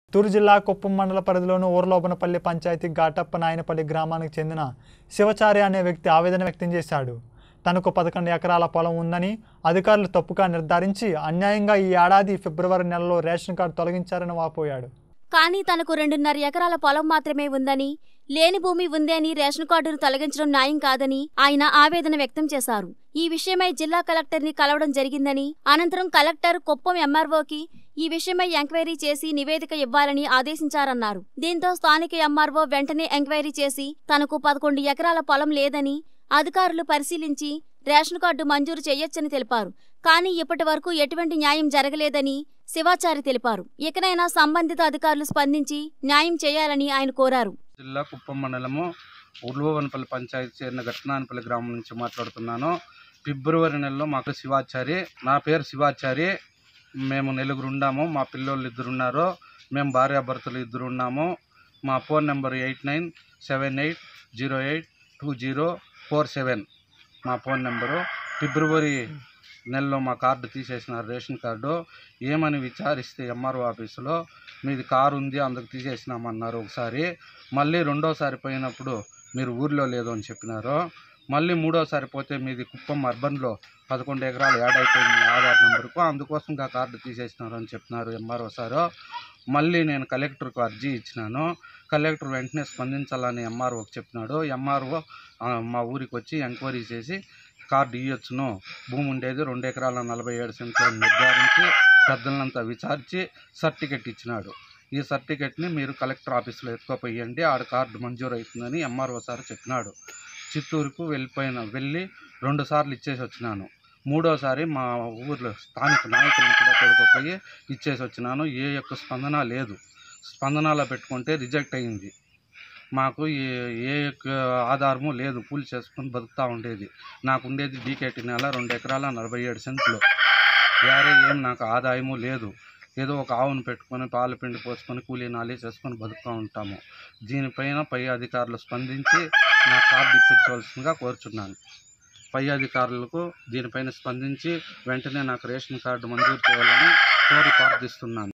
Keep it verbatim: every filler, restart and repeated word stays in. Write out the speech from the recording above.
చిత్తూరు జిల్లా కుప్పం మండల పరిధిలోని ఊర్లోబనపల్లి పంచాయతీ ఘాటప్ప నాయనపల్లి గ్రామానికి చెందిన శివచారి అనే వ్యక్తి ఆవేదన వ్యక్తం చేశాడు. తనకు పదకొండు ఎకరాల పొలం ఉందని అధికారులు తప్పుగా నిర్ధారించి అన్యాయంగా ఈ ఏడాది ఫిబ్రవరి నెలలో రేషన్ కార్డు తొలగించారని వాపోయాడు. కానీ తనకు రెండున్నర ఎకరాల పొలం మాత్రమే ఉందని, లేని భూమి ఉంది అని రేషన్ కార్డును తొలగించడం న్యాయం కాదని ఆయన ఆవేదన వ్యక్తం చేశారు. ఈ విషయమై జిల్లా కలెక్టర్ని కలవడం జరిగిందని, అనంతరం కలెక్టర్ కుప్పం ఎంఆర్ఓకి ఈ విషయమై ఎంక్వైరీ చేసి నివేదిక ఇవ్వాలని ఆదేశించారన్నారు. దీంతో స్థానిక ఎంఆర్ఓ వెంటనే ఎంక్వైరీ చేసి తనకు పదకొండు ఎకరాల పొలం లేదని అధికారులు పరిశీలించి రేషన్ కార్డు మంజూరు చేయొచ్చని తెలిపారు. కానీ ఇప్పటి వరకు ఎటువంటి న్యాయం జరగలేదని శివాచారి తెలిపారు. ఇకనైనా సంబంధిత అధికారులు స్పందించి న్యాయం చేయాలని ఆయన కోరారు. జిల్లా కుప్పం మండలము ఊర్లోబనపల్లి పంచాయతీ చేరిన ఘటనానపల్లి గ్రామం నుంచి మాట్లాడుతున్నాను. ఫిబ్రవరి నెలలో మాకు శివాచారి, నా పేరు శివాచారి. మేము నలుగురు ఉన్నాము. మా పిల్లోళ్ళు ఇద్దరు ఉన్నారు. మేము భార్యాభర్తలు ఇద్దరు ఉన్నాము. మా phone number eight nine seven eight zero eight two zero four seven మా ఫోన్ నెంబరు. ఫిబ్రవరి నెలలో మా కార్డు తీసేసినారు, రేషన్ కార్డు. ఏమని విచారిస్తే ఎంఆర్ఓ ఆఫీసులో మీది కారు ఉంది అందుకు తీసేసినామన్నారు ఒకసారి. మళ్ళీ రెండోసారి పోయినప్పుడు మీరు ఊర్లో లేదు అని చెప్పినారు. మళ్ళీ మూడోసారి పోతే మీది కుప్పం అర్బన్లో పదకొండు ఎకరాలు యాడ్ అయిపోయింది ఆధార్ నెంబర్కు, అందుకోసం ఆ కార్డు తీసేసినారు అని చెప్పినారు ఎంఆర్ఓ సారు. మళ్ళీ నేను కలెక్టర్కు అర్జీ ఇచ్చినాను. కలెక్టర్ వెంటనే స్పందించాలని ఎంఆర్ఓకి చెప్పినాడు. ఎంఆర్ఓ మా ఊరికి వచ్చి ఎంక్వైరీ చేసి కార్డు ఇవ్వచ్చును, భూమి ఉండేది రెండు ఎకరాల నలభై ఏడు సెంట్లను నిర్ధారించి పెద్దలంతా విచారించి సర్టిఫికెట్ ఇచ్చినాడు. ఈ సర్టిఫికెట్ని మీరు కలెక్టర్ ఆఫీస్లో ఎత్తుకోపోయండి, ఆడ కార్డు మంజూరు అవుతుందని ఎంఆర్ఓ సార్ చెప్పినాడు. చిత్తూరుకు వెళ్ళిపోయిన వెళ్ళి రెండు సార్లు ఇచ్చేసి వచ్చినాను. మూడోసారి మా ఊర్లో స్థానిక నాయకులను కూడా తోడుకుపోయి ఇచ్చేసి వచ్చినాను. ఏ యొక్క స్పందన లేదు. స్పందనలో పెట్టుకుంటే రిజెక్ట్ అయింది. మాకు ఏ ఏ యొక్క ఆధారము లేదు. కూలి చేసుకొని బతుకుతూ ఉండేది. నాకు ఉండేది డీకేటీ నెల రెండు ఎకరాల నలభై ఏడు సెంట్లు. వేరే ఏం నాకు ఆదాయము లేదు. ఏదో ఒక ఆవును పెట్టుకొని పాలు పిండి పోసుకొని కూలీ నాలి చేసుకొని బతుకుతూ ఉంటాము. దీనిపైన పై అధికారులు స్పందించి నా కార్డు ఇప్పించవలసిందిగా కోరుచున్నాను. పై అధికారులకు దీనిపైన స్పందించి వెంటనే నాకు రేషన్ కార్డు మంజూరు చేయాలని కోరి ప్రార్థిస్తున్నాను.